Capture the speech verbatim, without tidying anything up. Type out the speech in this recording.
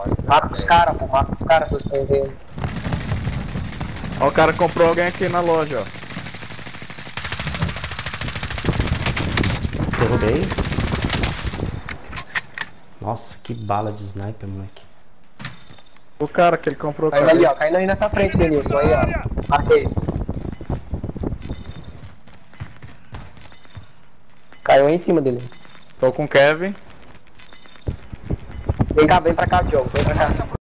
Mata os caras, pô, mata os caras que vocês estão vendo. Ó, o cara comprou alguém aqui na loja, ó. Derrubei. Nossa, que bala de sniper, moleque. O cara que ele comprou, Caindo cara. ali, ó, caindo aí nessa frente, Denilson, aí, ó. Matei. Caiu aí em cima dele. Tô com o Kevin. Vem cá, vem pra cá, Diogo, vem pra cá.